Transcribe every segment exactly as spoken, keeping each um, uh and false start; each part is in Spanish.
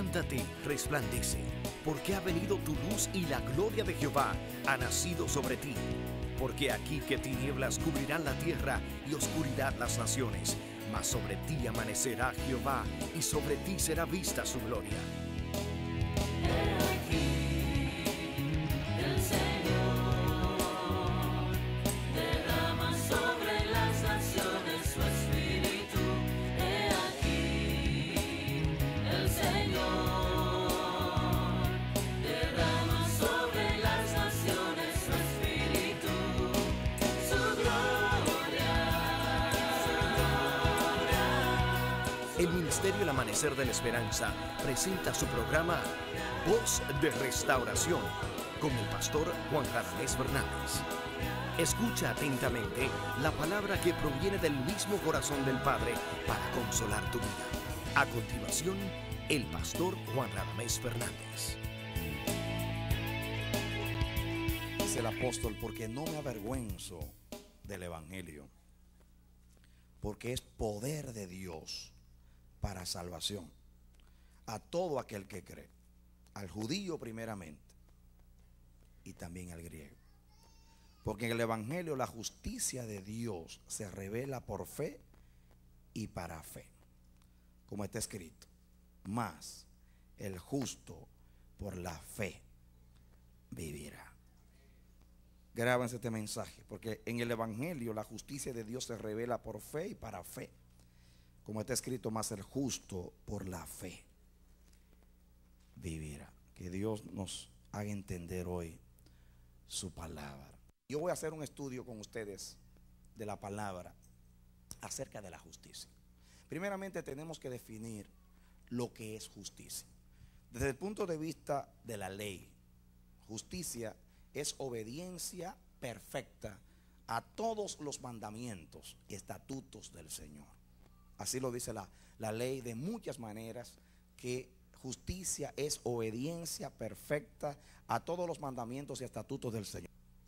Levántate, resplandece, porque ha venido tu luz y la gloria de Jehová ha nacido sobre ti. Porque aquí que tinieblas cubrirán la tierra y oscuridad las naciones, mas sobre ti amanecerá Jehová y sobre ti será vista su gloria. El Ministerio El Amanecer de la Esperanza presenta su programa Voz de Restauración con el pastor Juan Radamés Fernández. Escucha atentamente la palabra que proviene del mismo corazón del Padre para consolar tu vida. A continuación, el pastor Juan Radamés Fernández. Dice el apóstol: porque no me avergüenzo del evangelio, porque es poder de Dios para salvación a todo aquel que cree, al judío primeramente y también al griego. Porque en el evangelio la justicia de Dios se revela por fe y para fe, como está escrito: mas el justo por la fe vivirá. Grábense este mensaje, porque en el evangelio la justicia de Dios se revela por fe y para fe, como está escrito: más el justo por la fe vivirá. Que Dios nos haga entender hoy su palabra. Yo voy a hacer un estudio con ustedes de la palabra acerca de la justicia. Primeramente tenemos que definir lo que es justicia. Desde el punto de vista de la ley, justicia es obediencia perfecta a todos los mandamientos y estatutos del Señor. Así lo dice la, la ley de muchas maneras, que justicia es obediencia perfecta a todos los mandamientos y estatutos del Señor.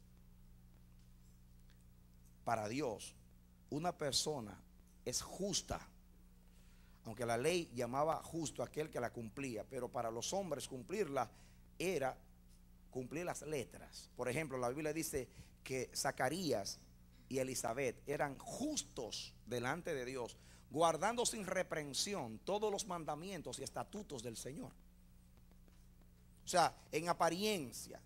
Para Dios, una persona es justa, aunque la ley llamaba justo a aquel que la cumplía, pero para los hombres cumplirla era cumplir las letras. Por ejemplo, la Biblia dice que Zacarías y Elizabeth eran justos delante de Dios, guardando sin reprensión todos los mandamientos y estatutos del Señor. O sea, en apariencia,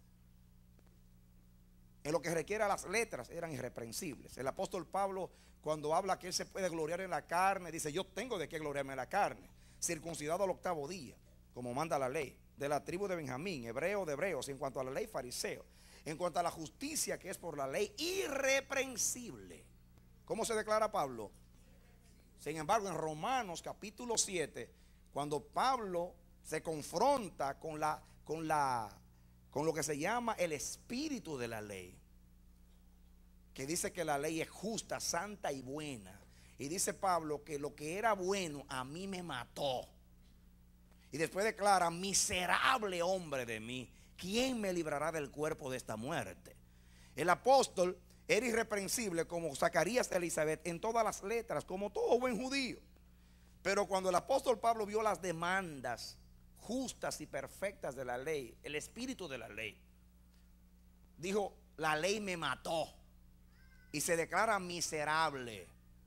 en lo que requiere a las letras, eran irreprensibles. El apóstol Pablo, cuando habla que él se puede gloriar en la carne, dice: yo tengo de qué gloriarme en la carne, circuncidado al octavo día, como manda la ley, de la tribu de Benjamín, hebreo de hebreos, y en cuanto a la ley, fariseo. En cuanto a la justicia que es por la ley, irreprensible. ¿Cómo se declara Pablo? Sin embargo, en Romanos capítulo siete, cuando Pablo se confronta con la, con la, con lo que se llama el espíritu de la ley, que dice que la ley es justa, santa y buena, y dice Pablo que lo que era bueno a mí me mató, y después declara: miserable hombre de mí, ¿quién me librará del cuerpo de esta muerte? El apóstol era irreprensible como Zacarías y Elizabeth en todas las letras, como todo buen judío. Pero cuando el apóstol Pablo vio las demandas justas y perfectas de la ley, el espíritu de la ley, dijo: la ley me mató, y se declara miserable.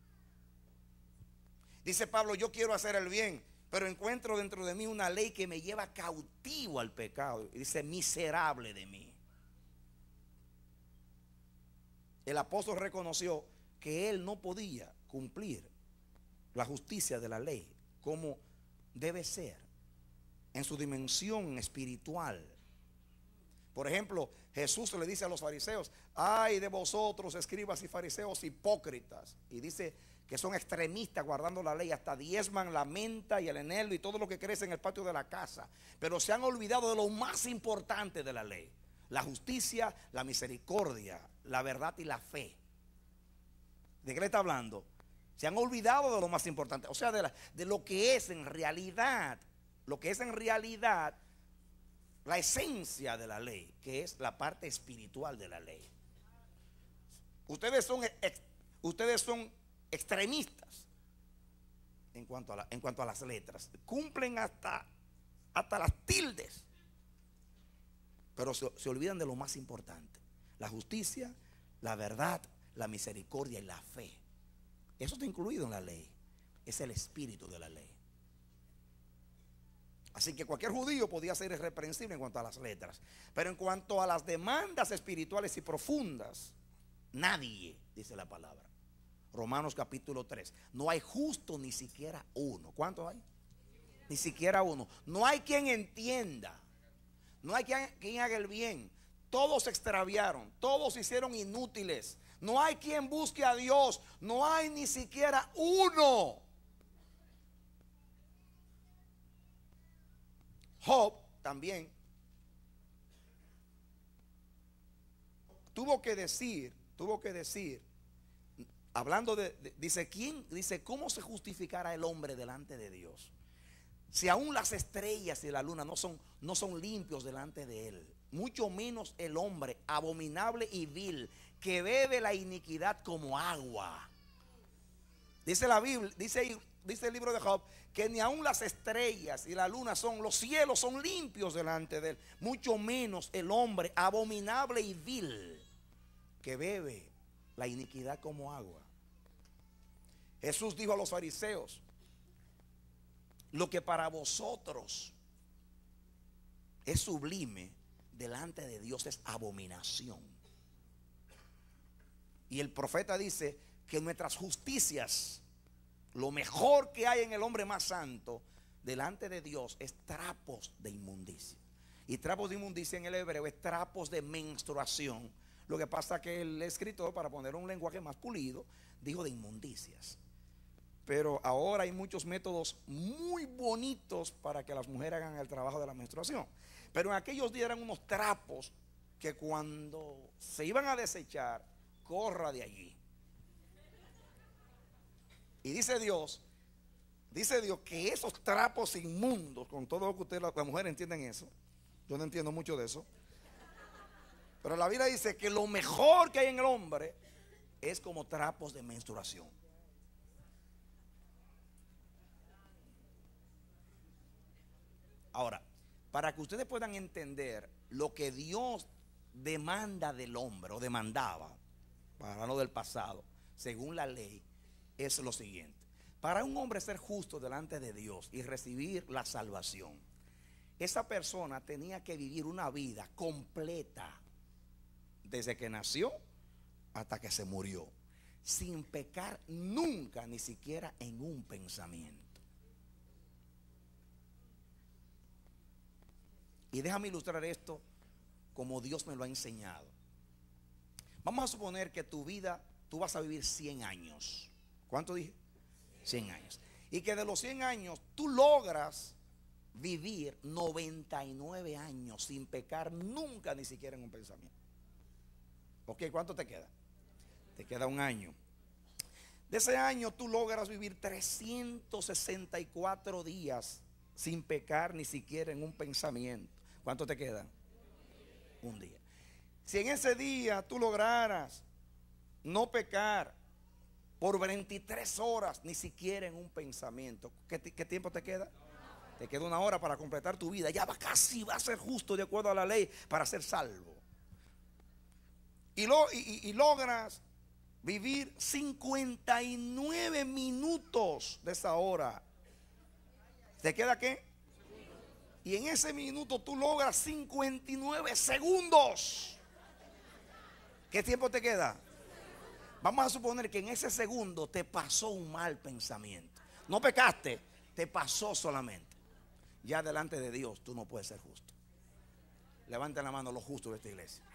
Dice Pablo: yo quiero hacer el bien, pero encuentro dentro de mí una ley que me lleva cautivo al pecado. Y dice: miserable de mí. El apóstol reconoció que él no podía cumplir la justicia de la ley como debe ser en su dimensión espiritual. Por ejemplo, Jesús le dice a los fariseos: ay de vosotros, escribas y fariseos hipócritas, y dice que son extremistas guardando la ley, hasta diezman la menta y el eneldo y todo lo que crece en el patio de la casa, pero se han olvidado de lo más importante de la ley: la justicia, la misericordia, la verdad y la fe. ¿De qué le está hablando? Se han olvidado de lo más importante, o sea, de, la, de lo que es en realidad, lo que es en realidad la esencia de la ley, que es la parte espiritual de la ley. Ustedes son, ex, ustedes son extremistas en cuanto, a la, en cuanto a las letras. Cumplen hasta hasta las tildes. Pero se, se olvidan de lo más importante: la justicia, la verdad, la misericordia y la fe. Eso está incluido en la ley. Es el espíritu de la ley. Así que cualquier judío podía ser irreprensible en cuanto a las letras. Pero en cuanto a las demandas espirituales y profundas, nadie, dice la palabra. Romanos capítulo tres. No hay justo ni siquiera uno. ¿Cuántos hay? Ni siquiera uno. No hay quien entienda. No hay quien, quien haga el bien. Todos se extraviaron. Todos se hicieron inútiles. No hay quien busque a Dios. No hay ni siquiera uno. Job también tuvo que decir, tuvo que decir, hablando de, de dice, ¿quién? Dice, ¿cómo se justificará el hombre delante de Dios? Si aún las estrellas y la luna no son, no son limpios delante de él, mucho menos el hombre abominable y vil, que bebe la iniquidad como agua. Dice la Biblia, dice, dice el libro de Job, que ni aún las estrellas y la luna son, los cielos son limpios delante de él, mucho menos el hombre abominable y vil, que bebe la iniquidad como agua. Jesús dijo a los fariseos: lo que para vosotros es sublime, delante de Dios es abominación. Y el profeta dice que nuestras justicias, lo mejor que hay en el hombre más santo, delante de Dios es trapos de inmundicia. Y trapos de inmundicia en el hebreo es trapos de menstruación. Lo que pasa es que el escritor, para poner un lenguaje más pulido, dijo de inmundicias. Pero ahora hay muchos métodos muy bonitos para que las mujeres hagan el trabajo de la menstruación. Pero en aquellos días eran unos trapos que cuando se iban a desechar, corra de allí. Y dice Dios, dice Dios que esos trapos inmundos, con todo lo que ustedes, las mujeres entienden eso, yo no entiendo mucho de eso, pero la Biblia dice que lo mejor que hay en el hombre es como trapos de menstruación. Ahora, para que ustedes puedan entender lo que Dios demanda del hombre, o demandaba, para hablar del pasado, según la ley, es lo siguiente: para un hombre ser justo delante de Dios y recibir la salvación, esa persona tenía que vivir una vida completa, desde que nació hasta que se murió, sin pecar nunca, ni siquiera en un pensamiento. Y déjame ilustrar esto como Dios me lo ha enseñado. Vamos a suponer que tu vida, tú vas a vivir cien años. ¿Cuánto dije? cien años. Y que de los cien años tú logras vivir noventa y nueve años sin pecar nunca, ni siquiera en un pensamiento. Ok, ¿cuánto te queda? Te queda un año. De ese año tú logras vivir trescientos sesenta y cuatro días sin pecar ni siquiera en un pensamiento. ¿Cuánto te queda? Un día. Si en ese día tú lograras no pecar por veintitrés horas, ni siquiera en un pensamiento, ¿qué, qué tiempo te queda? Te queda una hora para completar tu vida. Ya va, casi va a ser justo de acuerdo a la ley para ser salvo. Y, lo, y, y logras vivir cincuenta y nueve minutos de esa hora. ¿Te queda qué? Y en ese minuto tú logras cincuenta y nueve segundos. ¿Qué tiempo te queda? Vamos a suponer que en ese segundo te pasó un mal pensamiento. No pecaste, te pasó solamente. Ya delante de Dios tú no puedes ser justo. Levanten la mano los justos de esta iglesia.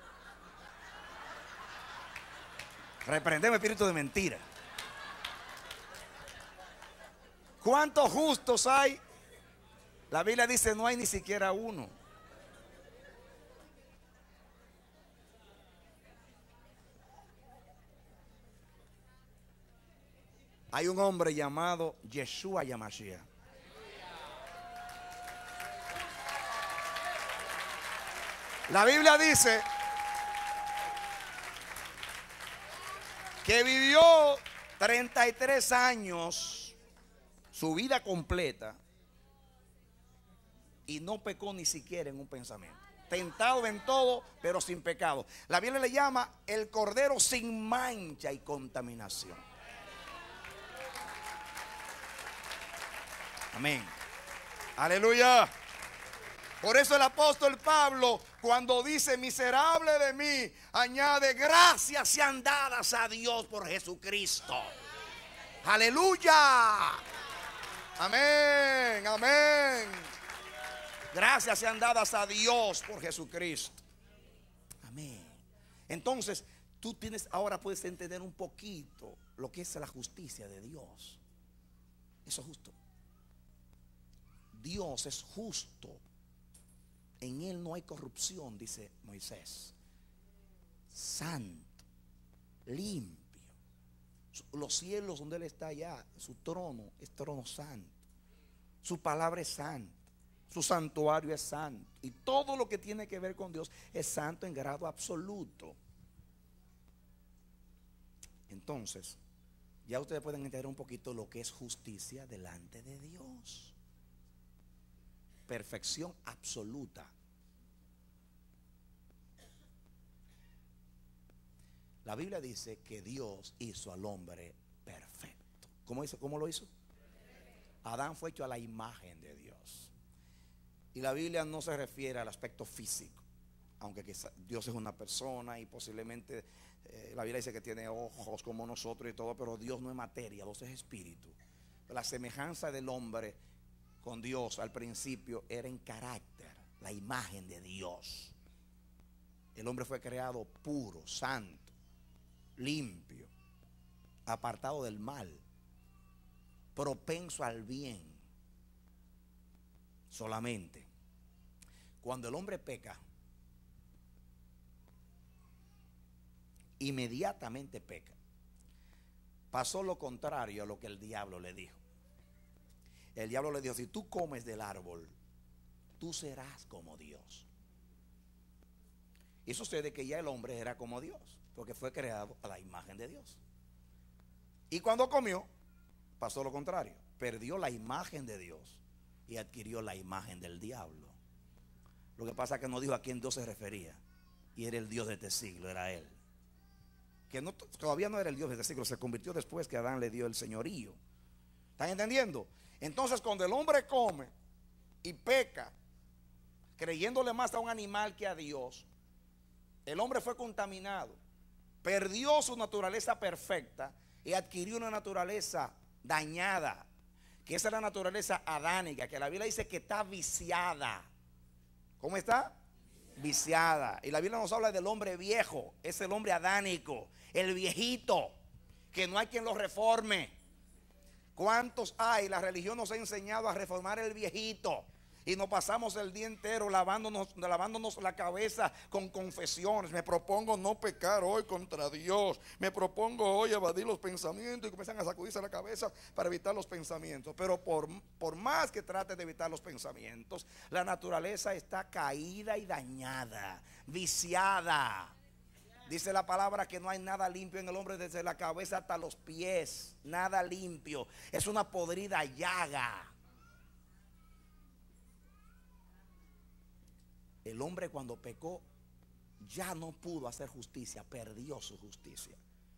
Reprendemos espíritu de mentira. ¿Cuántos justos hay? La Biblia dice no hay ni siquiera uno. Hay un hombre llamado Yeshua Yamashiach. La Biblia dice que vivió treinta y tres años, su vida completa, y no pecó ni siquiera en un pensamiento. Tentado en todo, pero sin pecado. La Biblia le llama el cordero sin mancha y contaminación. Amén. Aleluya. Por eso el apóstol Pablo, cuando dice miserable de mí, añade gracias sean dadas a Dios por Jesucristo. Aleluya. Amén, amén. Gracias sean dadas a Dios por Jesucristo. Amén. Entonces, tú tienes, ahora puedes entender un poquito lo que es la justicia de Dios. Eso es justo. Dios es justo. En Él no hay corrupción, dice Moisés. Santo, limpio. Los cielos donde Él está allá, su trono es trono santo. Su palabra es santa. Su santuario es santo. Y todo lo que tiene que ver con Dios es santo en grado absoluto. Entonces, ya ustedes pueden entender un poquito lo que es justicia delante de Dios. Perfección absoluta. La Biblia dice que Dios hizo al hombre perfecto. ¿Cómo hizo? ¿Cómo lo hizo? Adán fue hecho a la imagen de Dios. Y la Biblia no se refiere al aspecto físico, aunque quizá Dios es una persona y posiblemente eh, la Biblia dice que tiene ojos como nosotros y todo, pero Dios no es materia, Dios es espíritu. La semejanza del hombre con Dios al principio era en carácter, la imagen de Dios. El hombre fue creado puro, santo, limpio, apartado del mal, propenso al bien. Solamente cuando el hombre peca, inmediatamente peca. Pasó lo contrario a lo que el diablo le dijo. El diablo le dijo: si tú comes del árbol, tú serás como Dios. Y sucede que ya el hombre era como Dios, porque fue creado a la imagen de Dios. Y cuando comió, pasó lo contrario. Perdió la imagen de Dios y adquirió la imagen del diablo. Lo que pasa es que no dijo a quién Dios se refería. Y era el Dios de este siglo, era Él. Que no, todavía no era el Dios de este siglo, se convirtió después que Adán le dio el señorío. ¿Están entendiendo? Entonces, cuando el hombre come y peca, creyéndole más a un animal que a Dios, el hombre fue contaminado, perdió su naturaleza perfecta y adquirió una naturaleza dañada, que esa es la naturaleza adánica, que la Biblia dice que está viciada. ¿Cómo está? Viciada. Y la Biblia nos habla del hombre viejo, es el hombre adánico, el viejito, que no hay quien lo reforme. ¿Cuántos hay? La religión nos ha enseñado a reformar el viejito y nos pasamos el día entero lavándonos, lavándonos la cabeza con confesiones. Me propongo no pecar hoy contra Dios. Me propongo hoy evadir los pensamientos, y comienzan a sacudirse la cabeza para evitar los pensamientos. Pero por, por más que trate de evitar los pensamientos, la naturaleza está caída y dañada, viciada. Dice la palabra que no hay nada limpio en el hombre, desde la cabeza hasta los pies. Nada limpio. Es una podrida llaga. El hombre, cuando pecó, ya no pudo hacer justicia, perdió su justicia.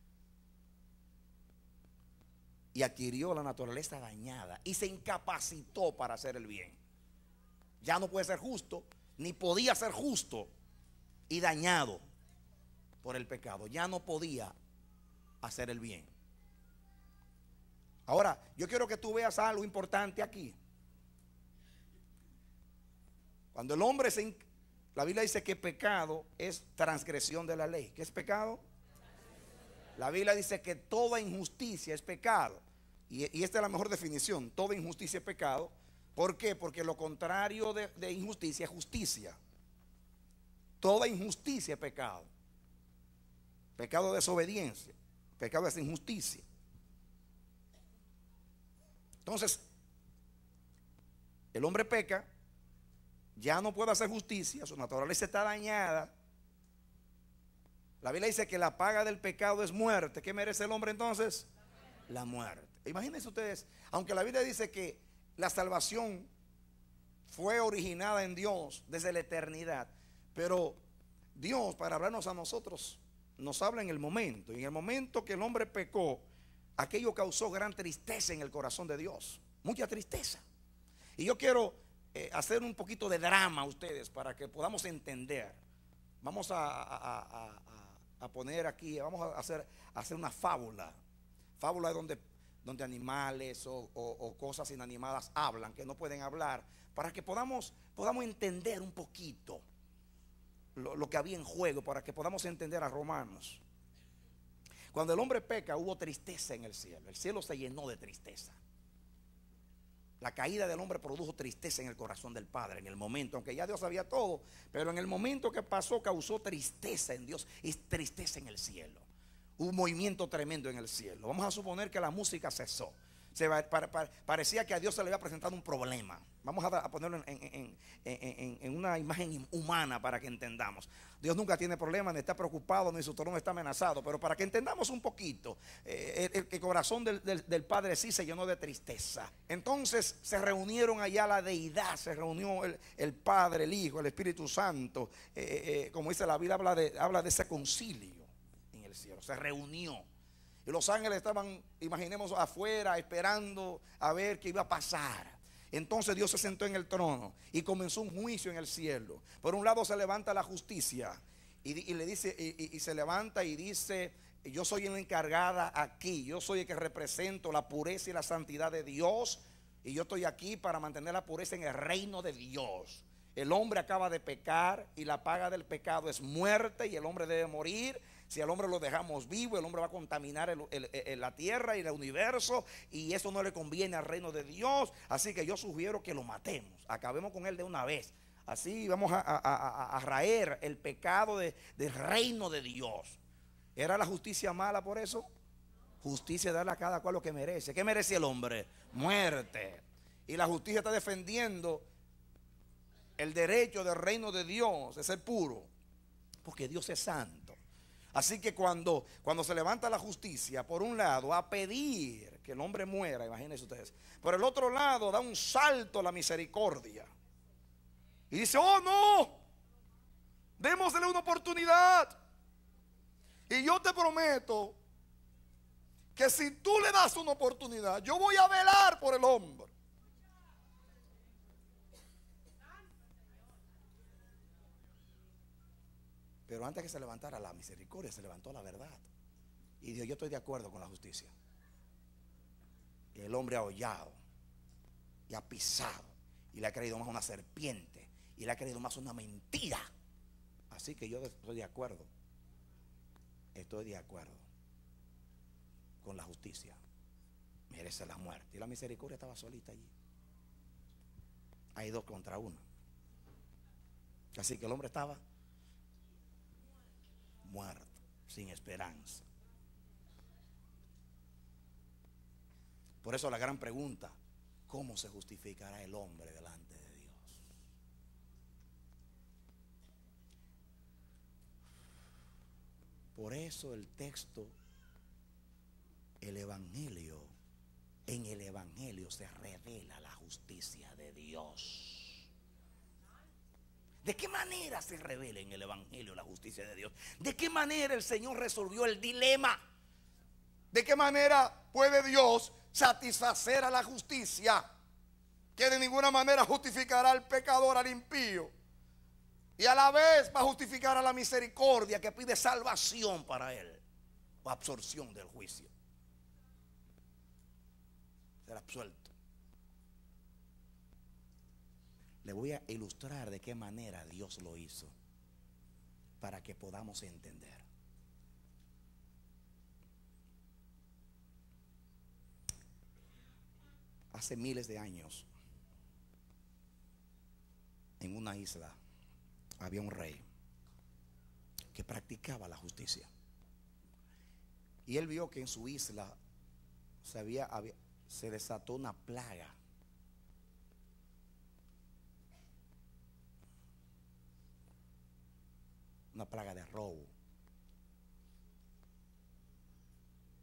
Y adquirió la naturaleza dañada y se incapacitó para hacer el bien. Ya no puede ser justo, ni podía ser justo, y dañado por el pecado. Ya no podía hacer el bien. Ahora, yo quiero que tú veas algo importante aquí. Cuando el hombre se... La Biblia dice que pecado es transgresión de la ley. ¿Qué es pecado? La Biblia dice que toda injusticia es pecado. Y, y esta es la mejor definición. Toda injusticia es pecado. ¿Por qué? Porque lo contrario de, de injusticia es justicia. Toda injusticia es pecado. Pecado de desobediencia. Pecado es injusticia. Entonces, el hombre peca, ya no puede hacer justicia, su naturaleza está dañada. La Biblia dice que la paga del pecado es muerte. ¿Qué merece el hombre entonces? La muerte. Imagínense ustedes, aunque la Biblia dice que la salvación fue originada en Dios desde la eternidad. Pero Dios, para hablarnos a nosotros, nos habla en el momento. Y en el momento que el hombre pecó, aquello causó gran tristeza en el corazón de Dios. Mucha tristeza. Y yo quiero eh, hacer un poquito de drama a ustedes para que podamos entender. Vamos a, a, a, a, a poner aquí, vamos a hacer, a hacer una fábula. Fábula es donde, donde animales o, o, o cosas inanimadas hablan, que no pueden hablar, para que podamos, podamos entender un poquito lo, lo que había en juego, para que podamos entender a Romanos. Cuando el hombre peca, hubo tristeza en el cielo. El cielo se llenó de tristeza. La caída del hombre produjo tristeza en el corazón del Padre en el momento, aunque ya Dios sabía todo, pero en el momento que pasó causó tristeza en Dios y tristeza en el cielo. Hubo un movimiento tremendo en el cielo. Vamos a suponer que la música cesó. Se va, para, para, parecía que a Dios se le había presentado un problema. Vamos a, a ponerlo en, en, en, en, en una imagen humana para que entendamos. Dios nunca tiene problemas, ni está preocupado, ni su trono está amenazado. Pero para que entendamos un poquito, eh, el, el corazón del, del, del Padre sí se llenó de tristeza. Entonces se reunieron allá la deidad, se reunió el, el Padre, el Hijo, el Espíritu Santo. Eh, eh, como dice la Biblia, habla de, habla de ese concilio en el cielo. Se reunió. Y los ángeles estaban, imaginemos, afuera esperando a ver qué iba a pasar. Entonces Dios se sentó en el trono y comenzó un juicio en el cielo. Por un lado se levanta la justicia y, y le dice y, y se levanta y dice: yo soy la encargada aquí, yo soy el que represento la pureza y la santidad de Dios, y yo estoy aquí para mantener la pureza en el reino de Dios. El hombre acaba de pecar y la paga del pecado es muerte, y el hombre debe morir. Si al hombre lo dejamos vivo, el hombre va a contaminar el, el, el, la tierra y el universo, y eso no le conviene al reino de Dios. Así que yo sugiero que lo matemos, acabemos con él de una vez. Así vamos a, a, a, a raer el pecado de, del reino de Dios. ¿Era la justicia mala por eso? Justicia es darle a cada cual lo que merece. ¿Qué merece el hombre? Muerte. Y la justicia está defendiendo el derecho del reino de Dios de ser puro, porque Dios es santo. Así que cuando, cuando se levanta la justicia, por un lado, a pedir que el hombre muera, imagínense ustedes, por el otro lado da un salto la misericordia y dice: oh no, démosle una oportunidad. Y yo te prometo que si tú le das una oportunidad, yo voy a velar por el hombre. Pero antes que se levantara la misericordia, se levantó la verdad. Y dijo: yo estoy de acuerdo con la justicia. Y el hombre ha hollado y ha pisado y le ha creído más una serpiente y le ha creído más una mentira. Así que yo estoy de acuerdo. Estoy de acuerdo con la justicia. Merece la muerte. Y la misericordia estaba solita allí. Hay dos contra uno. Así que el hombre estaba muerto, sin esperanza. Por eso la gran pregunta: ¿cómo se justificará el hombre delante de Dios? Por eso el texto, el evangelio, en el evangelio se revela la justicia de Dios. ¿De qué manera se revela en el evangelio la justicia de Dios? ¿De qué manera el Señor resolvió el dilema? ¿De qué manera puede Dios satisfacer a la justicia, que de ninguna manera justificará al pecador, al impío, y a la vez va a justificar a la misericordia, que pide salvación para él o absorción del juicio? Ser absuelto. Le voy a ilustrar de qué manera Dios lo hizo, para que podamos entender. Hace miles de años, en una isla, había un rey que practicaba la justicia. Y él vio que en su isla se, había, había, se desató una plaga. Una plaga de robo.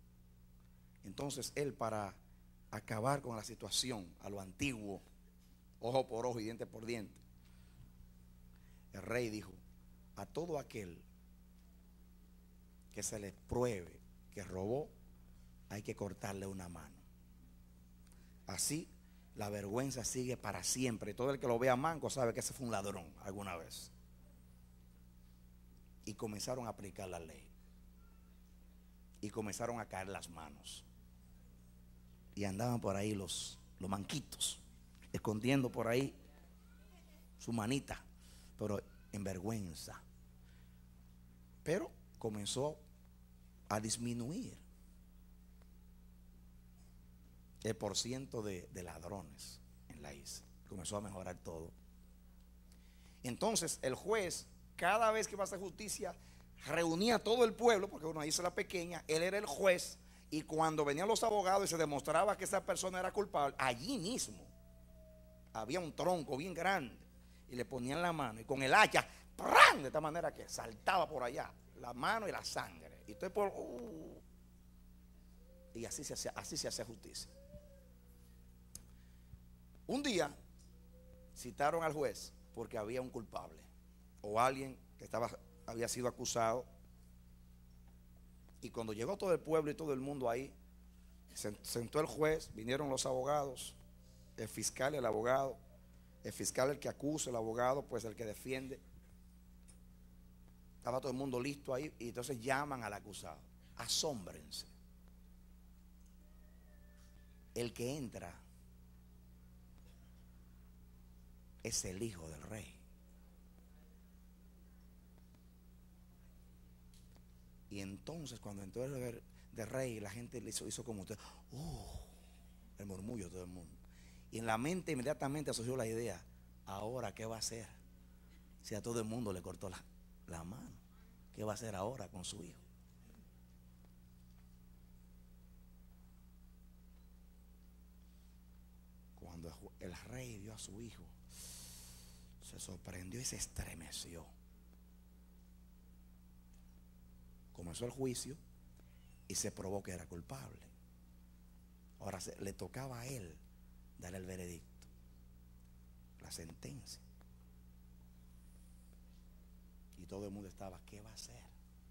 Entonces él, para acabar con la situación a lo antiguo, ojo por ojo y diente por diente. El rey dijo: a todo aquel que se le pruebe que robó, hay que cortarle una mano. Así la vergüenza sigue para siempre. Todo el que lo vea manco sabe que ese fue un ladrón alguna vez. Y comenzaron a aplicar la ley. Y comenzaron a caer las manos. Y andaban por ahí los, los manquitos, escondiendo por ahí su manita, pero en vergüenza. Pero comenzó a disminuir el porciento de, de ladrones en la isla. Comenzó a mejorar todo. Entonces el juez, cada vez que iba a hacer justicia, reunía a todo el pueblo, porque una isla pequeña, él era el juez. Y cuando venían los abogados y se demostraba que esa persona era culpable, allí mismo había un tronco bien grande y le ponían la mano y con el hacha, ¡pran!, de esta manera que saltaba por allá la mano y la sangre. Y estoy por uh, y así se hacía, así se hacía justicia. Un día citaron al juez porque había un culpable o alguien que estaba, había sido acusado. Y cuando llegó todo el pueblo y todo el mundo ahí, se sentó el juez, vinieron los abogados, el fiscal y el abogado. El fiscal el que acusa, el abogado pues el que defiende. Estaba todo el mundo listo ahí y entonces llaman al acusado. Asómbrense. El que entra es el hijo del rey. Y entonces cuando entró el de rey, la gente le hizo, hizo como usted, oh, el murmullo de todo el mundo. Y en la mente inmediatamente asoció la idea: ahora ¿qué va a hacer? Si a todo el mundo le cortó la, la mano, ¿qué va a hacer ahora con su hijo? Cuando el rey vio a su hijo, se sorprendió y se estremeció. Comenzó el juicio y se probó que era culpable. Ahora se, le tocaba a él dar el veredicto, la sentencia. Y todo el mundo estaba: ¿qué va a hacer?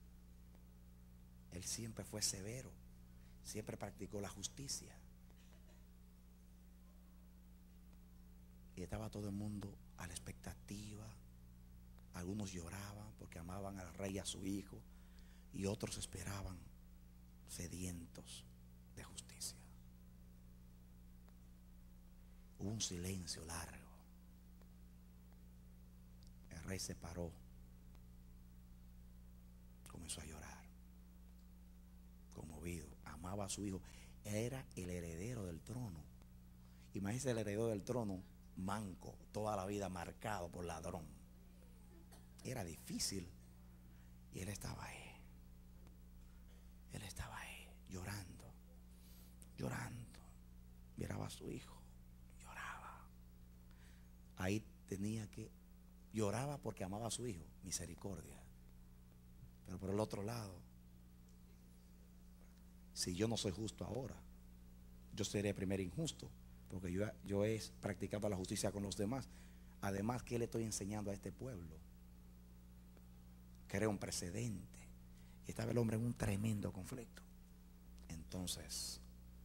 Él siempre fue severo, siempre practicó la justicia. Y estaba todo el mundo a la expectativa. Algunos lloraban porque amaban al rey y a su hijo, y otros esperaban sedientos de justicia. Hubo un silencio largo. El rey se paró, comenzó a llorar, conmovido. Amaba a su hijo, era el heredero del trono. Imagínense el heredero del trono, manco, toda la vida marcado por ladrón. Era difícil. Y él estaba ahí. Él estaba ahí, llorando, llorando. Miraba a su hijo, lloraba. Ahí tenía que, lloraba porque amaba a su hijo, misericordia. Pero por el otro lado, si yo no soy justo ahora, yo seré el primer injusto, porque yo, yo he practicado la justicia con los demás. Además, ¿qué le estoy enseñando a este pueblo? Crea un precedente. Y estaba el hombre en un tremendo conflicto. Entonces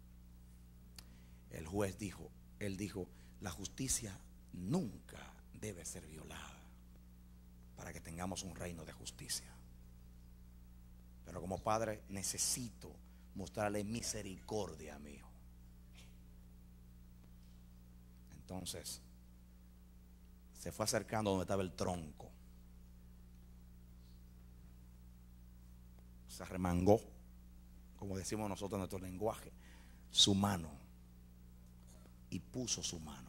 el juez dijo, él dijo: la justicia nunca debe ser violada para que tengamos un reino de justicia. Pero como padre necesito mostrarle misericordia a mi hijo. Entonces se fue acercando donde estaba el tronco. Se arremangó, como decimos nosotros en nuestro lenguaje, su mano, y puso su mano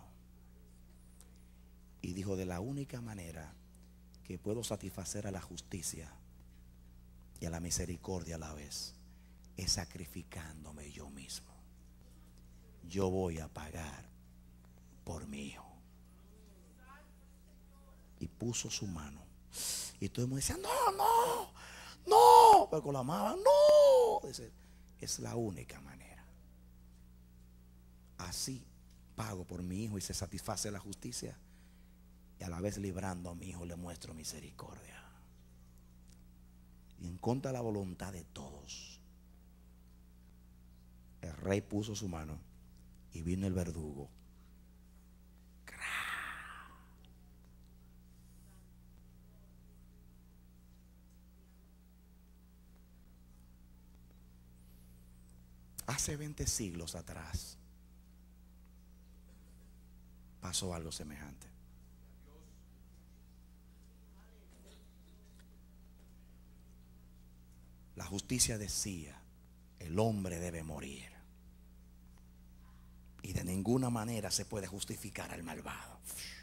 y dijo: de la única manera que puedo satisfacer a la justicia y a la misericordia a la vez es sacrificándome yo mismo. Yo voy a pagar por mi hijo. Y puso su mano, y todo el mundo decía: no, no, no, pero con la mano, no. Dice: es la única manera. Así pago por mi hijo y se satisface la justicia, y a la vez librando a mi hijo le muestro misericordia. Y en contra de la voluntad de todos, el rey puso su mano y vino el verdugo. Hace veinte siglos atrás pasó algo semejante. La justicia decía: el hombre debe morir, y de ninguna manera se puede justificar al malvado.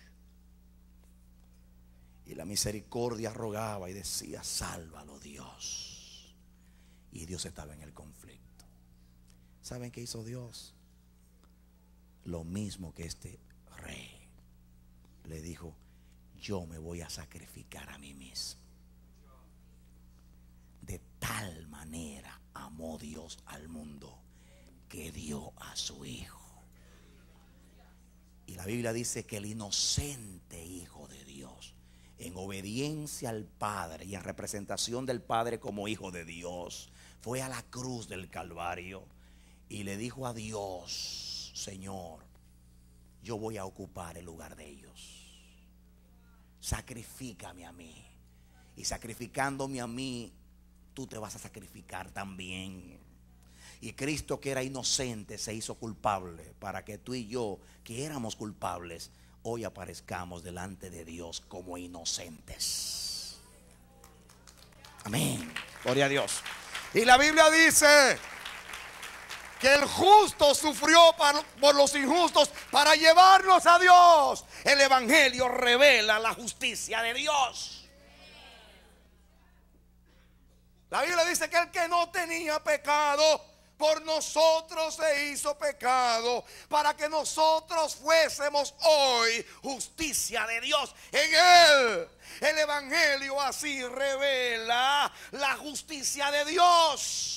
Y la misericordia rogaba y decía: sálvalo, Dios. Y Dios estaba en el conflicto. ¿Saben qué hizo Dios? Lo mismo que este rey. Le dijo: yo me voy a sacrificar a mí mismo. De tal manera amó Dios al mundo que dio a su hijo. Y la Biblia dice que el inocente hijo de Dios, en obediencia al Padre y en representación del Padre como hijo de Dios, fue a la cruz del Calvario y le dijo a Dios: Señor, yo voy a ocupar el lugar de ellos. Sacrifícame a mí. Y sacrificándome a mí, tú te vas a sacrificar también. Y Cristo, que era inocente, se hizo culpable para que tú y yo, que éramos culpables, hoy aparezcamos delante de Dios como inocentes. Amén. Gloria a Dios. Y la Biblia dice que el justo sufrió por los injustos para llevarnos a Dios. El evangelio revela la justicia de Dios. La Biblia dice que el que no tenía pecado, por nosotros se hizo pecado, para que nosotros fuésemos hoy justicia de Dios en él. El evangelio así revela la justicia de Dios.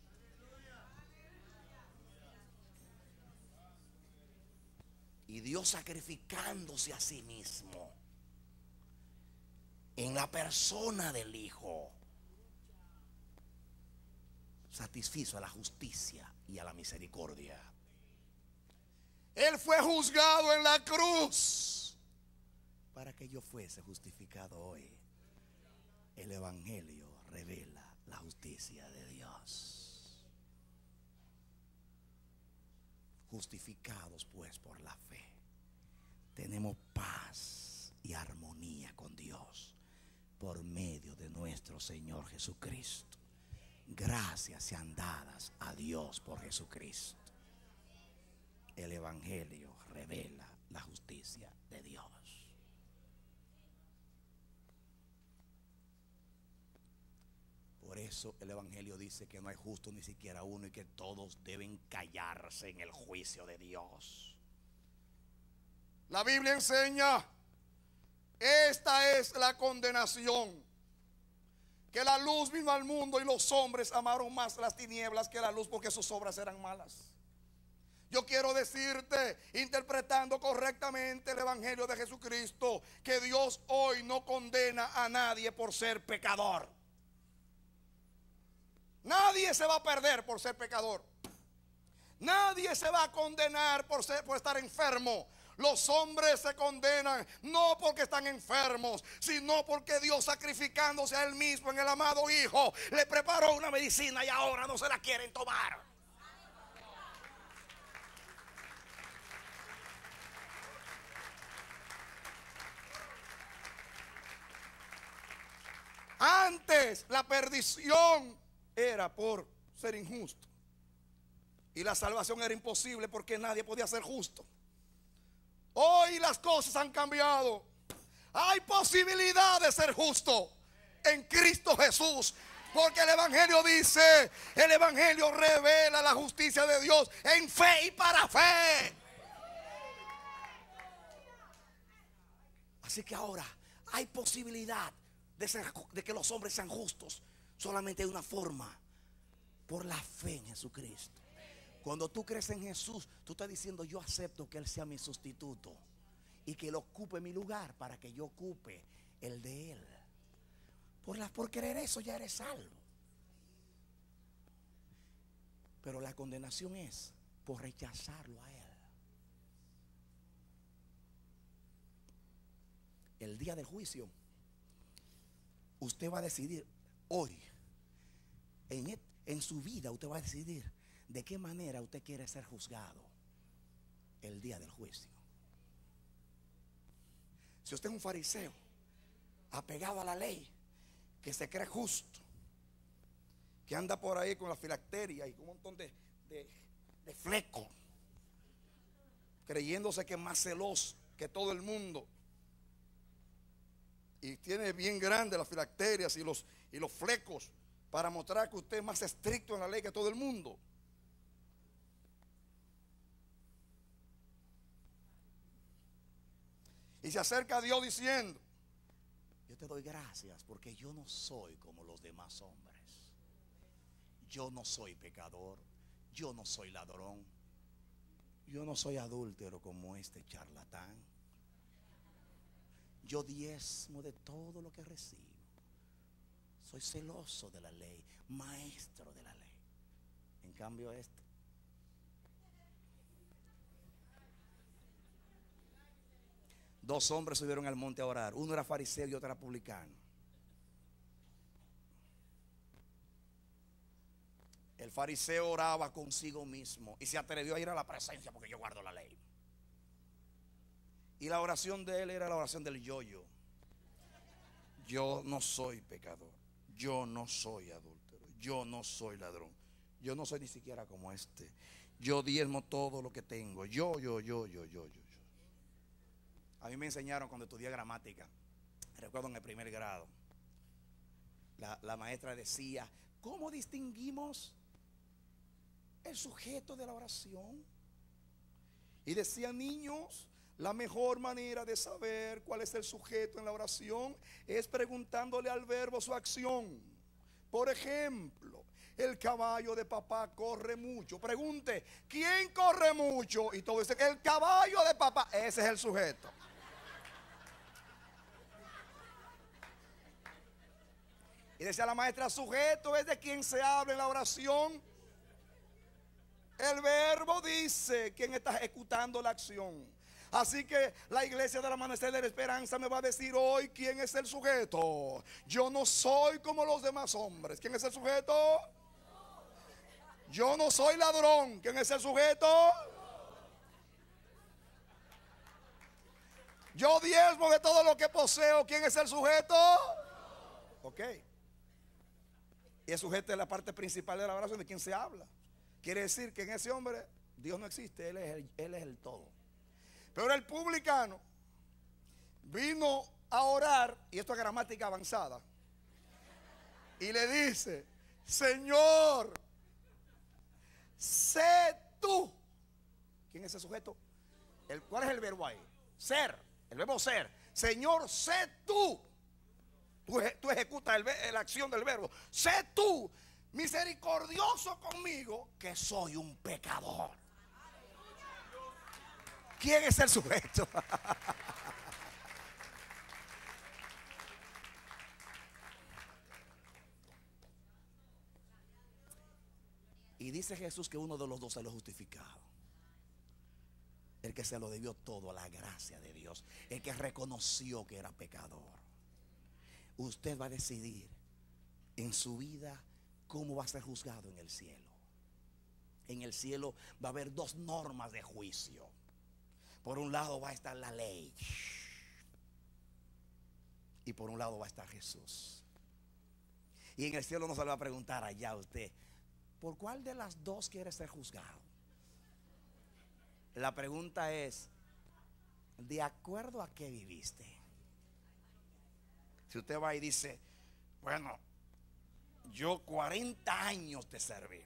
Y Dios sacrificándose a sí mismo en la persona del Hijo, satisfizo a la justicia y a la misericordia. Él fue juzgado en la cruz para que yo fuese justificado hoy. El evangelio revela la justicia de Dios. Justificados pues por la fe, tenemos paz y armonía con Dios por medio de nuestro Señor Jesucristo. Gracias sean dadas a Dios por Jesucristo. El evangelio revela la justicia de Dios. Por eso el evangelio dice que no hay justo ni siquiera uno y que todos deben callarse en el juicio de Dios. La Biblia enseña: esta es la condenación, que la luz vino al mundo y los hombres amaron más las tinieblas que la luz, porque sus obras eran malas. Yo quiero decirte, interpretando correctamente el evangelio de Jesucristo, que Dios hoy no condena a nadie por ser pecador. Nadie se va a perder por ser pecador. Nadie se va a condenar por, ser, por estar enfermo. Los hombres se condenan no porque están enfermos, sino porque Dios, sacrificándose a Él mismo en el amado Hijo, le preparó una medicina y ahora no se la quieren tomar. Antes la perdición era por ser injusto y la salvación era imposible porque nadie podía ser justo. Hoy las cosas han cambiado. Hay posibilidad de ser justo en Cristo Jesús, porque el evangelio dice, el evangelio revela la justicia de Dios en fe y para fe. Así que ahora hay posibilidad de, ser, de que los hombres sean justos. Solamente hay una forma: por la fe en Jesucristo. Cuando tú crees en Jesús, tú estás diciendo: yo acepto que Él sea mi sustituto y que Él ocupe mi lugar para que yo ocupe el de Él. Por, la, por creer eso ya eres salvo. Pero la condenación es por rechazarlo a Él. El día del juicio, usted va a decidir hoy, en, en su vida usted va a decidir de qué manera usted quiere ser juzgado el día del juicio. Si usted es un fariseo apegado a la ley, que se cree justo, que anda por ahí con la filacteria y con un montón de, de, de flecos, creyéndose que es más celoso que todo el mundo, y tiene bien grandes las filacterias y los, y los flecos para mostrar que usted es más estricto en la ley que todo el mundo. Y se acerca a Dios diciendo: yo te doy gracias porque yo no soy como los demás hombres. Yo no soy pecador, yo no soy ladrón, yo no soy adúltero como este charlatán. Yo diezmo de todo lo que recibo. Soy celoso de la ley, maestro de la ley. En cambio este, dos hombres subieron al monte a orar. Uno era fariseo y otro era publicano. El fariseo oraba consigo mismo y se atrevió a ir a la presencia porque yo guardo la ley. Y la oración de él era la oración del yo-yo. Yo no soy pecador, yo no soy adúltero, yo no soy ladrón, yo no soy ni siquiera como este. Yo diezmo todo lo que tengo. Yo, yo, yo, yo, yo, yo, yo. A mí me enseñaron cuando estudié gramática, recuerdo en el primer grado, la, la maestra decía: ¿cómo distinguimos el sujeto de la oración? Y decía: niños, la mejor manera de saber cuál es el sujeto en la oración es preguntándole al verbo su acción. Por ejemplo, el caballo de papá corre mucho. Pregunte: ¿quién corre mucho? Y todo dice: el caballo de papá. Ese es el sujeto. Y decía la maestra: sujeto es de quien se habla en la oración. El verbo dice quién está ejecutando la acción. Así que la iglesia del Amanecer de la Esperanza me va a decir hoy quién es el sujeto. Yo no soy como los demás hombres. ¿Quién es el sujeto? Yo no soy ladrón. ¿Quién es el sujeto? Yo diezmo de todo lo que poseo. ¿Quién es el sujeto? Ok. Y el sujeto es la parte principal de la oración, de quien se habla. Quiere decir que en ese hombre Dios no existe, Él es el, él es el todo. Pero el publicano vino a orar, y esto es gramática avanzada, y le dice: Señor, sé tú. ¿Quién es ese sujeto? El, ¿Cuál es el verbo ahí? Ser, el verbo ser. Señor, sé tú. Tú, tú ejecutas el, la acción del verbo. Sé tú misericordioso conmigo, que soy un pecador. ¿Quién es el sujeto? Y dice Jesús que uno de los dos se lo justificado. El que se lo debió todo a la gracia de Dios. El que reconoció que era pecador. Usted va a decidir en su vida cómo va a ser juzgado en el cielo. En el cielo va a haber dos normas de juicio. Por un lado va a estar la ley, y por un lado va a estar Jesús. Y en el cielo no se le va a preguntar allá a usted: ¿por cuál de las dos quiere ser juzgado? La pregunta es: ¿de acuerdo a qué viviste? Si usted va y dice: bueno, yo cuarenta años te serví,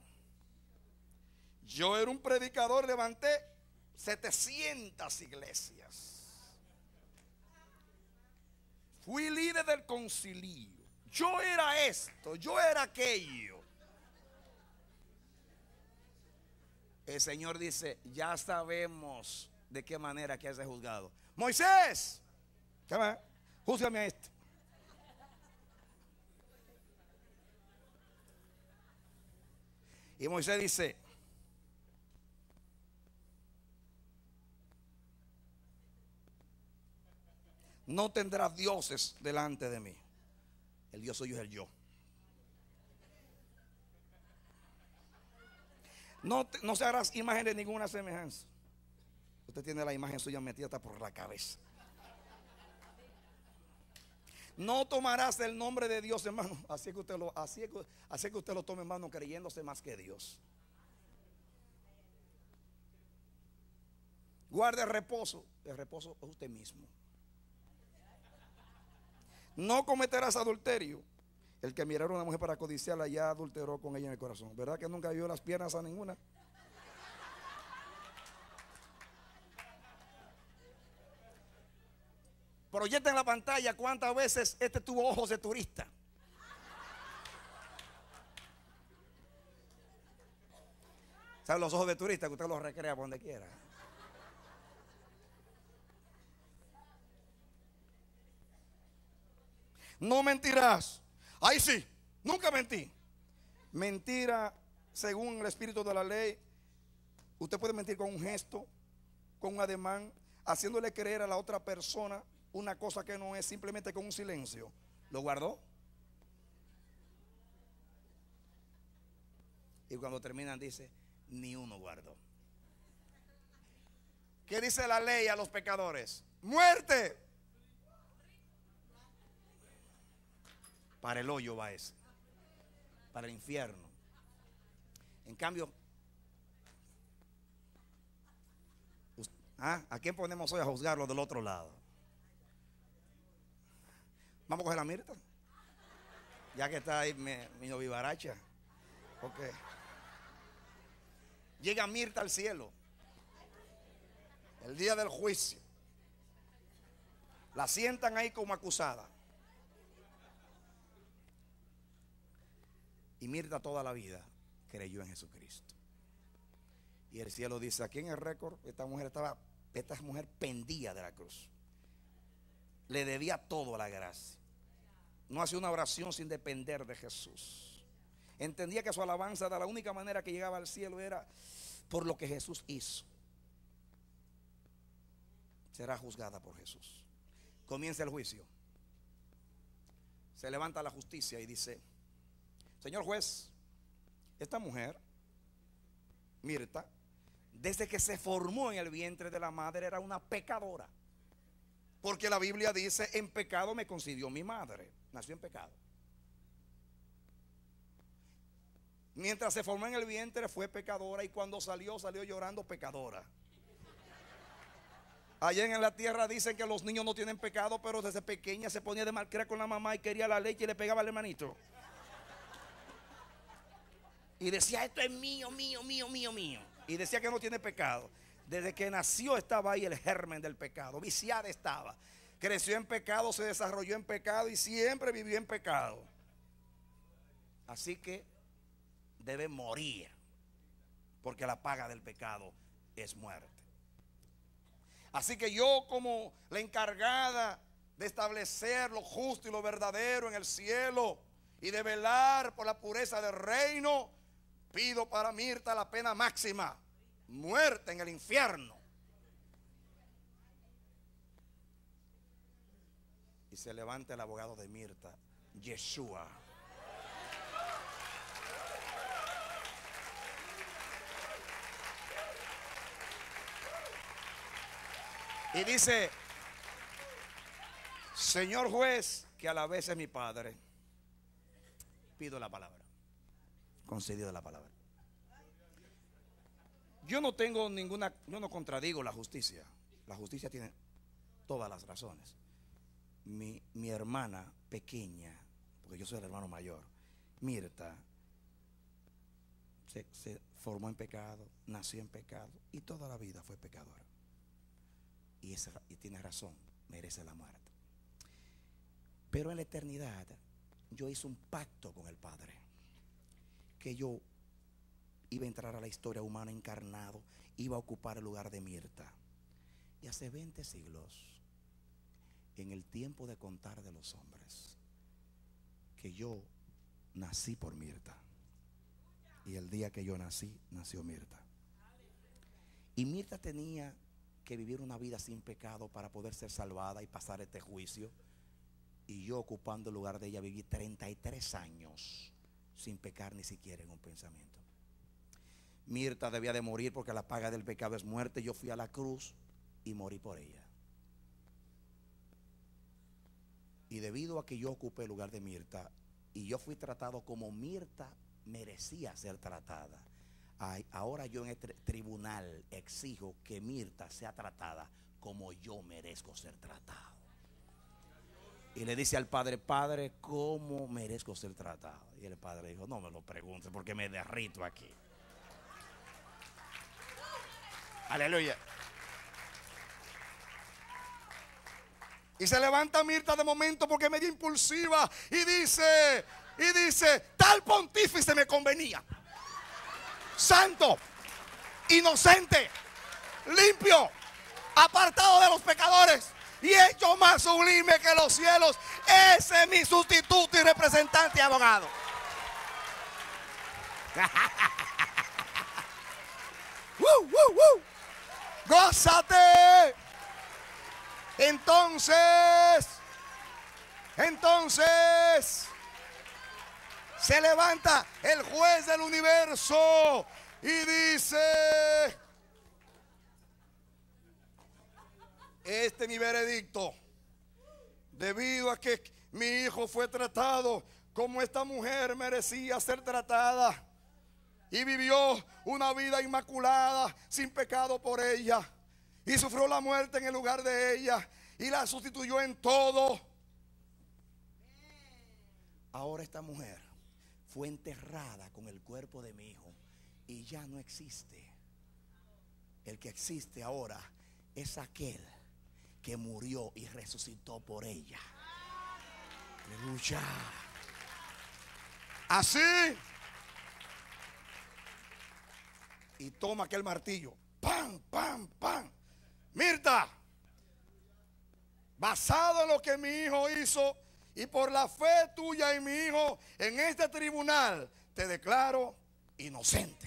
yo era un predicador, levanté setecientas iglesias, fui líder del concilio, yo era esto, yo era aquello. el Señor dice, ya sabemos de qué manera que es juzgado. Moisés, ¿qué va? Júzgame a este. Y Moisés dice, no tendrás dioses delante de mí. El Dios suyo es el yo. No, te, no se harás imagen de ninguna semejanza. Usted tiene la imagen suya metida hasta por la cabeza. No tomarás el nombre de Dios en mano. Así que usted lo, así es que, así es que usted lo tome en mano creyéndose más que Dios. Guarde el reposo. El reposo es usted mismo. No cometerás adulterio. El que mirara a una mujer para codiciarla ya adulteró con ella en el corazón. ¿Verdad que nunca vio las piernas a ninguna? Proyecta en la pantalla cuántas veces este tuvo ojos de turista. ¿Saben los ojos de turista que usted los recrea por donde quiera? No mentirás. Ahí sí, nunca mentí. Mentira, según el espíritu de la ley, usted puede mentir con un gesto, con un ademán, haciéndole creer a la otra persona una cosa que no es, simplemente con un silencio. ¿Lo guardó? Y cuando terminan dice, ni uno guardó. ¿Qué dice la ley a los pecadores? ¡Muerte! Para el hoyo va ese, para el infierno. En cambio, ¿ah? ¿A quién ponemos hoy a juzgarlo del otro lado? Vamos a coger a Mirta, ya que está ahí mi, mi novivaracha. Ok. Llega Mirta al cielo el día del juicio. La sientan ahí como acusada. Y Mirta toda la vida creyó en Jesucristo. Y el cielo dice, aquí en el récord, esta mujer estaba, esta mujer pendía de la cruz. Le debía todo a la gracia. No hacía una oración sin depender de Jesús. Entendía que su alabanza de la única manera que llegaba al cielo era por lo que Jesús hizo. Será juzgada por Jesús. Comienza el juicio. Se levanta la justicia y dice, señor juez, esta mujer, Mirta, desde que se formó en el vientre de la madre era una pecadora. Porque la Biblia dice, en pecado me concibió mi madre. Nació en pecado. Mientras se formó en el vientre fue pecadora y cuando salió, salió llorando pecadora. Allá en la tierra dicen que los niños no tienen pecado, pero desde pequeña se ponía de malcriada con la mamá y quería la leche y le pegaba al hermanito. Y decía, esto es mío, mío, mío, mío, mío. Y decía que no tiene pecado. Desde que nació estaba ahí el germen del pecado. Viciada estaba. Creció en pecado, se desarrolló en pecado y siempre vivió en pecado. Así que debe morir. Porque la paga del pecado es muerte. Así que yo, como la encargada de establecer lo justo y lo verdadero en el cielo y de velar por la pureza del reino, pido para Mirta la pena máxima, muerte en el infierno. Y se levanta el abogado de Mirta, Yeshua. Y dice, señor juez, que a la vez es mi padre, pido la palabra. Concedido la palabra. Yo no tengo ninguna, yo no contradigo la justicia. La justicia tiene todas las razones. Mi, mi hermana pequeña, porque yo soy el hermano mayor, Mirta, se, se formó en pecado, nació en pecado y toda la vida fue pecadora. Y, esa, y tiene razón, merece la muerte. Pero en la eternidad yo hice un pacto con el Padre, que yo iba a entrar a la historia humana encarnado, iba a ocupar el lugar de Mirta. Y hace veinte siglos, en el tiempo de contar de los hombres, que yo nací por Mirta. Y el día que yo nací, nació Mirta. Y Mirta tenía que vivir una vida sin pecado para poder ser salvada y pasar este juicio. Y yo, ocupando el lugar de ella, viví treinta y tres años sin pecar ni siquiera en un pensamiento. Mirta debía de morir porque la paga del pecado es muerte. Yo fui a la cruz y morí por ella. Y debido a que yo ocupé el lugar de Mirta y yo fui tratado como Mirta merecía ser tratada, ay, ahora yo en este tribunal exijo que Mirta sea tratada como yo merezco ser tratado. Y le dice al padre: Padre, ¿cómo merezco ser tratado? Y el padre dijo: no me lo preguntes porque me derrito aquí. Aleluya. Y se levanta Mirta de momento porque es medio impulsiva y dice, y dice, tal pontífice me convenía. Santo, inocente, limpio, apartado de los pecadores y hecho más sublime que los cielos. Ese es mi sustituto y representante y abogado. ¡Woo, woo, woo! ¡Gózate! Entonces, entonces, se levanta el juez del universo y dice: este es mi veredicto. Debido a que mi hijo fue tratado como esta mujer merecía ser tratada y vivió una vida inmaculada sin pecado por ella, y sufrió la muerte en el lugar de ella y la sustituyó en todo. Ahora esta mujer fue enterrada con el cuerpo de mi hijo y ya no existe. El que existe ahora es aquel que murió y resucitó por ella. Aleluya. Así. Y toma aquel martillo. ¡Pam, pam, pam! Mirta, basado en lo que mi hijo hizo y por la fe tuya y mi hijo en este tribunal, te declaro inocente.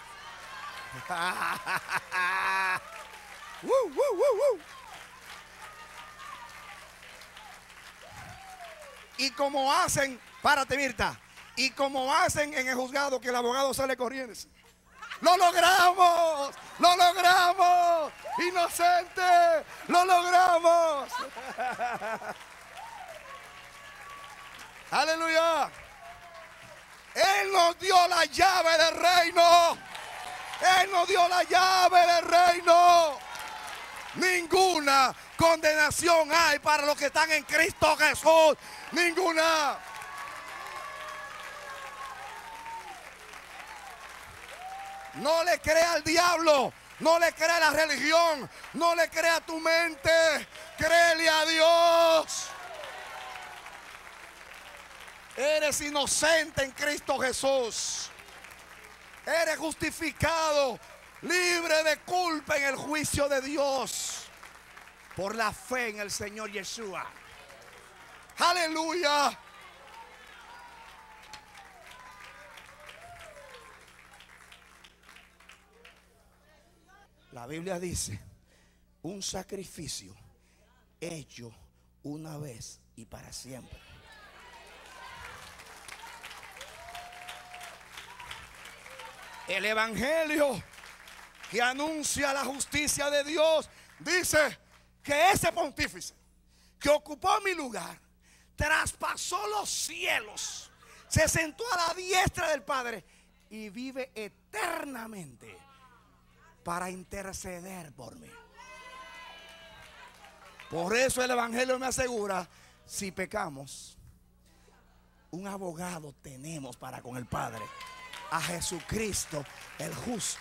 uh, uh, uh, uh. Y como hacen, párate Mirta, y como hacen en el juzgado que el abogado sale corriendo. ¡Lo logramos! ¡Lo logramos! ¡Inocente! ¡Lo logramos! ¡Aleluya! Él nos dio la llave del reino. Él nos dio la llave del reino. Ninguna condenación hay para los que están en Cristo Jesús. Ninguna. No le crea al diablo, no le crea a la religión, no le crea a tu mente, créele a Dios. Eres inocente en Cristo Jesús. Eres justificado, libre de culpa en el juicio de Dios por la fe en el Señor Yeshua. Aleluya. La Biblia dice: un sacrificio hecho una vez y para siempre. El evangelio que anuncia la justicia de Dios dice que ese pontífice que ocupó mi lugar traspasó los cielos, se sentó a la diestra del Padre y vive eternamente para interceder por mí. Por eso el evangelio me asegura: si pecamos, un abogado tenemos para con el Padre, a Jesucristo el justo.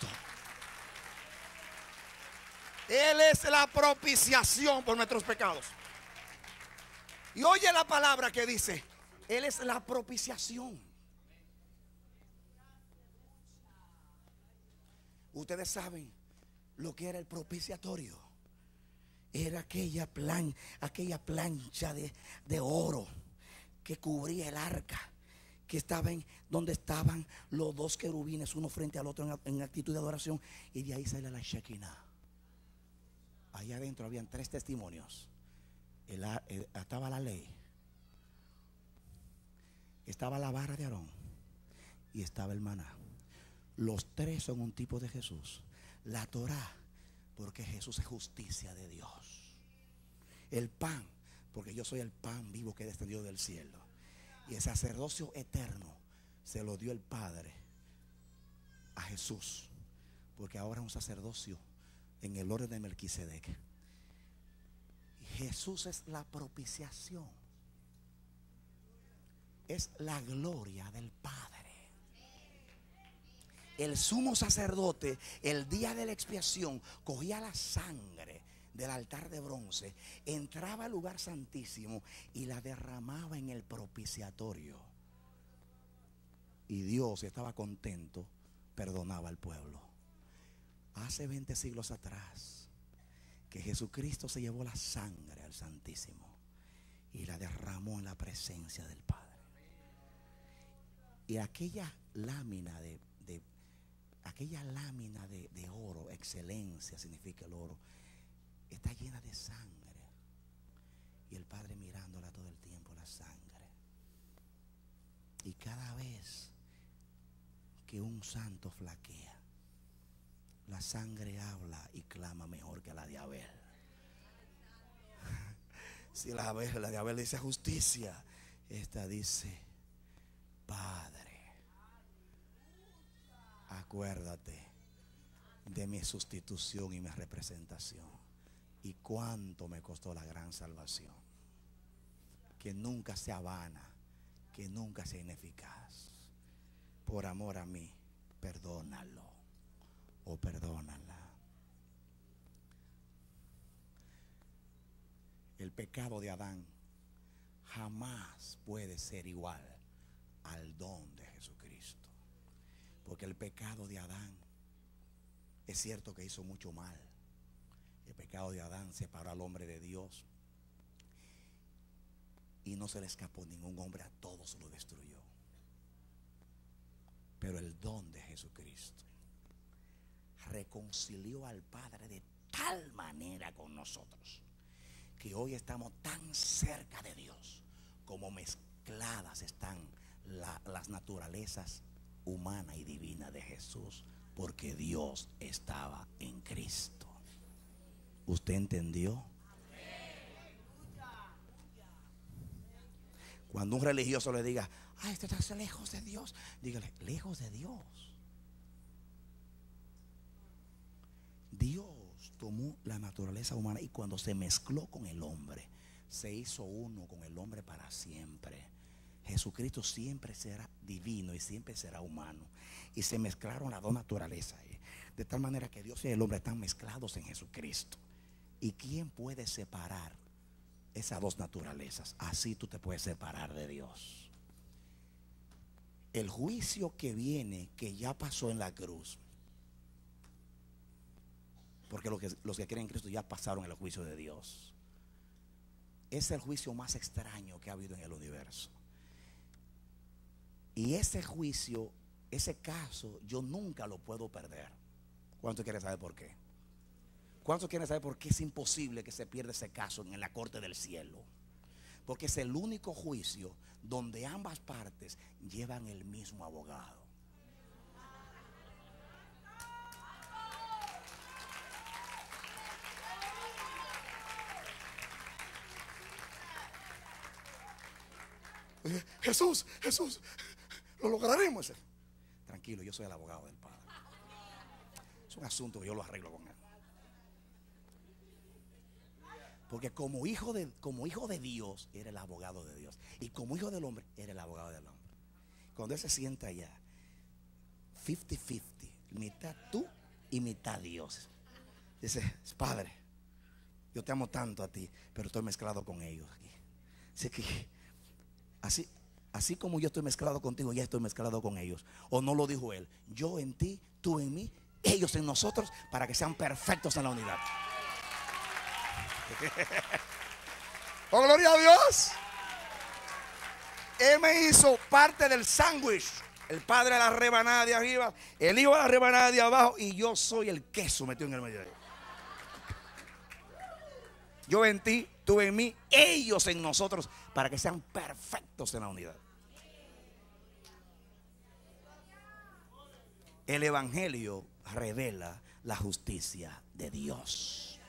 Él es la propiciación por nuestros pecados. Y oye la palabra que dice: Él es la propiciación. Ustedes saben lo que era el propiciatorio. Era aquella, plan, aquella plancha de, de oro que cubría el arca, que estaba en donde estaban los dos querubines, uno frente al otro en, en actitud de adoración. Y de ahí sale la Shekinah. Allá adentro habían tres testimonios. El, el, estaba la ley, estaba la vara de Aarón y estaba el maná. Los tres son un tipo de Jesús. La Torá, porque Jesús es justicia de Dios. El pan, porque yo soy el pan vivo que descendió del cielo. Y el sacerdocio eterno se lo dio el Padre a Jesús, porque ahora es un sacerdocio en el orden de Melquisedec. Jesús es la propiciación, es la gloria del Padre. El sumo sacerdote, el día de la expiación, cogía la sangre del altar de bronce, entraba al lugar santísimo y la derramaba en el propiciatorio. Y Dios estaba contento, perdonaba al pueblo. Hace veinte siglos atrás, que Jesucristo se llevó la sangre al Santísimo y la derramó en la presencia del Padre. Y aquella lámina de, de aquella lámina de, de oro, excelencia significa el oro, está llena de sangre. Y el Padre mirándola todo el tiempo, la sangre. Y cada vez que un santo flaquea, la sangre habla y clama mejor que la de Abel. Si la, la de Abel dice justicia, esta dice Padre, acuérdate de mi sustitución y mi representación, y cuánto me costó la gran salvación. Que nunca sea vana, que nunca sea ineficaz. Por amor a mí, perdónalo o perdónala. El pecado de Adán jamás puede ser igual al don de Jesucristo, porque el pecado de Adán es cierto que hizo mucho mal. El pecado de Adán separó al hombre de Dios y no se le escapó ningún hombre, a todos lo destruyó. Pero el don de Jesucristo reconcilió al Padre de tal manera con nosotros que hoy estamos tan cerca de Dios como mezcladas están la, las naturalezas humana y divina de Jesús, porque Dios estaba en Cristo. ¿Usted entendió? Cuando un religioso le diga, ay, usted está lejos de Dios, dígale, lejos de Dios. Dios tomó la naturaleza humana y cuando se mezcló con el hombre, se hizo uno con el hombre para siempre. Jesucristo siempre será divino y siempre será humano, y se mezclaron las dos naturalezas, ¿eh? De tal manera que Dios y el hombre están mezclados en Jesucristo. ¿Y quién puede separar esas dos naturalezas? Así tú te puedes separar de Dios. El juicio que viene, que ya pasó en la cruz, porque los que, los que creen en Cristo ya pasaron el juicio de Dios, es el juicio más extraño que ha habido en el universo. Y ese juicio, ese caso, yo nunca lo puedo perder. ¿Cuántos quieren saber por qué? ¿Cuántos quieren saber por qué es imposible que se pierda ese caso en la corte del cielo? Porque es el único juicio donde ambas partes llevan el mismo abogado. Jesús, Jesús, lo lograremos. Tranquilo, yo soy el abogado del Padre. Es un asunto que yo lo arreglo con él. Porque como hijo de, como hijo de Dios, era el abogado de Dios. Y como hijo del hombre, era el abogado del hombre. Cuando él se sienta allá, cincuenta cincuenta, mitad tú y mitad Dios, dice, Padre, yo te amo tanto a ti, pero estoy mezclado con ellos aquí. Así que Así, así como yo estoy mezclado contigo, ya estoy mezclado con ellos. ¿O no lo dijo él? Yo en ti, tú en mí, ellos en nosotros para que sean perfectos en la unidad. ¡Oh, gloria a Dios! Él me hizo parte del sándwich. El padre de la rebanada de arriba, el hijo de la rebanada de abajo, y yo soy el queso metido en el medio de él. Yo en ti, tú en mí, ellos en nosotros, para que sean perfectos en la unidad. El evangelio revela la justicia de Dios.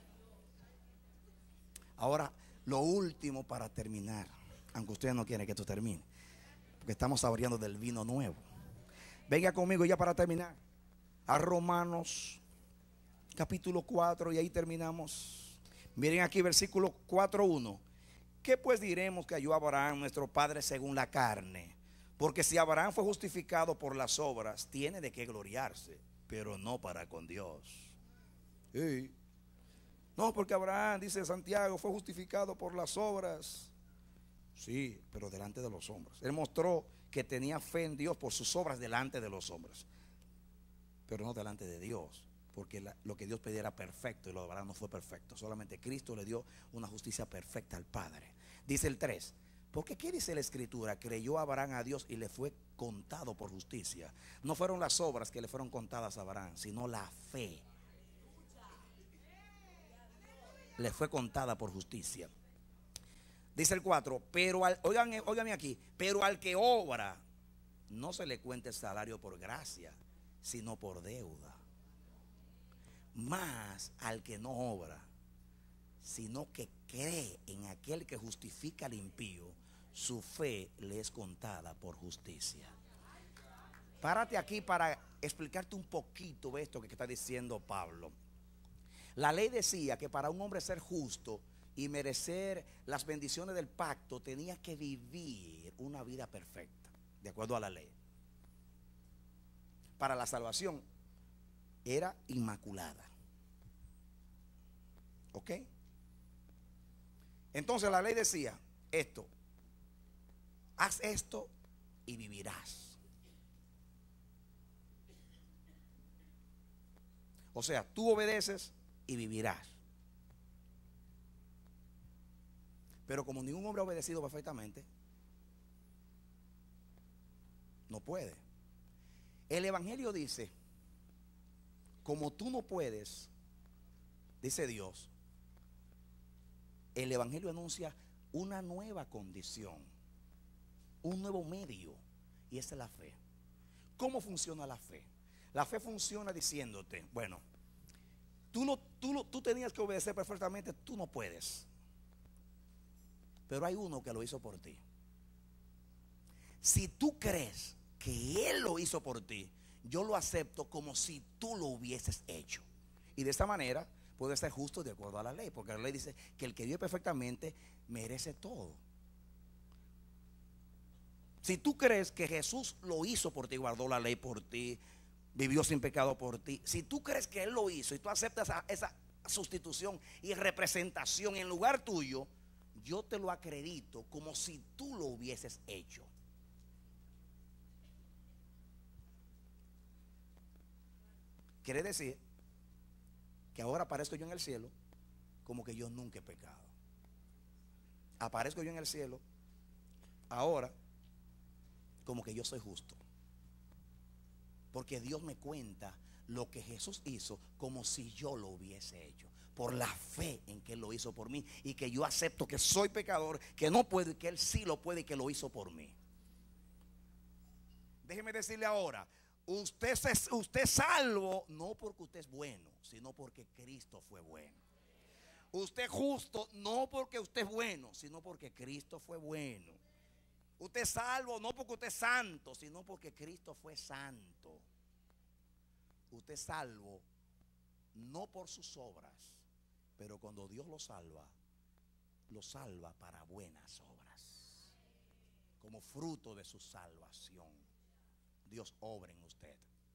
Ahora, lo último para terminar, aunque ustedes no quieren que esto termine, porque estamos saboreando del vino nuevo. Venga conmigo ya para terminar a Romanos capítulo cuatro, y ahí terminamos. Miren aquí versículo cuatro uno. ¿Qué pues diremos que halló Abraham nuestro padre según la carne? Porque si Abraham fue justificado por las obras, tiene de qué gloriarse, pero no para con Dios. Sí. No, porque Abraham, dice Santiago, fue justificado por las obras. Sí, pero delante de los hombres. Él mostró que tenía fe en Dios por sus obras delante de los hombres, pero no delante de Dios, porque la, lo que Dios pedía era perfecto, y lo de Abraham no fue perfecto. Solamente Cristo le dio una justicia perfecta al Padre. Dice el tres. Porque ¿qué dice la Escritura? Creyó Abraham a Dios y le fue contado por justicia. No fueron las obras que le fueron contadas a Abraham, sino la fe. Le fue contada por justicia. Dice el cuatro, pero al, oigan, oigan aquí, pero al que obra no se le cuenta el salario por gracia, sino por deuda. Más al que no obra, sino que cree en aquel que justifica al impío, su fe le es contada por justicia. Párate aquí para explicarte un poquito de esto que está diciendo Pablo. La ley decía que para un hombre ser justo y merecer las bendiciones del pacto, tenía que vivir una vida perfecta, de acuerdo a la ley. Para la salvación era inmaculada. ¿Ok? Entonces la ley decía esto: haz esto y vivirás. O sea, tú obedeces y vivirás. Pero como ningún hombre ha obedecido perfectamente, no puede. El evangelio dice, como tú no puedes, dice Dios, el evangelio anuncia una nueva condición, un nuevo medio, y esa es la fe. ¿Cómo funciona la fe? La fe funciona diciéndote, bueno, tú, no, tú, no, tú tenías que obedecer perfectamente, tú no puedes. Pero hay uno que lo hizo por ti. Si tú crees que Él lo hizo por ti, yo lo acepto como si tú lo hubieses hecho. Y de esta manera puede ser justo de acuerdo a la ley, porque la ley dice que el que vive perfectamente merece todo. Si tú crees que Jesús lo hizo por ti, guardó la ley por ti, vivió sin pecado por ti, si tú crees que Él lo hizo y tú aceptas esa, esa sustitución y representación en lugar tuyo, yo te lo acredito como si tú lo hubieses hecho. Quiere decir que ahora aparezco yo en el cielo como que yo nunca he pecado. Aparezco yo en el cielo ahora como que yo soy justo, porque Dios me cuenta lo que Jesús hizo como si yo lo hubiese hecho, por la fe en que Él lo hizo por mí, y que yo acepto que soy pecador, que no puedo y que Él sí lo puede y que lo hizo por mí. Déjeme decirle ahora, usted es, usted es salvo no porque usted es bueno, sino porque Cristo fue bueno. Usted es justo no porque usted es bueno, sino porque Cristo fue bueno. Usted es salvo no porque usted es santo, sino porque Cristo fue santo. Usted es salvo no por sus obras, pero cuando Dios lo salva, lo salva para buenas obras. Como fruto de su salvación, Dios obra en usted.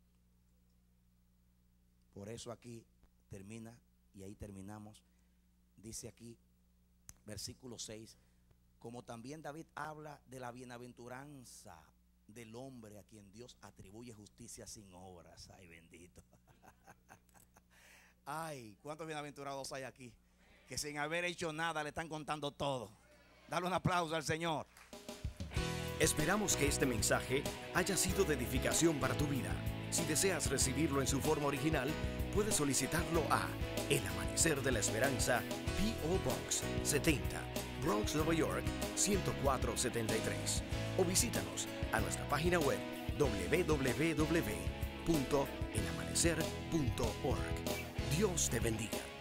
Por eso aquí termina, y ahí terminamos. Dice aquí, versículo seis, como también David habla de la bienaventuranza del hombre a quien Dios atribuye justicia sin obras. Ay, bendito. Ay, ¿cuántos bienaventurados hay aquí? Que sin haber hecho nada le están contando todo. Dale un aplauso al Señor. Esperamos que este mensaje haya sido de edificación para tu vida. Si deseas recibirlo en su forma original, puedes solicitarlo a El Amanecer de la Esperanza, P O Box setenta, Bronx, Nueva York, ciento cuatro setenta y tres. O visítanos a nuestra página web doble u doble u doble u punto el amanecer punto org. Dios te bendiga.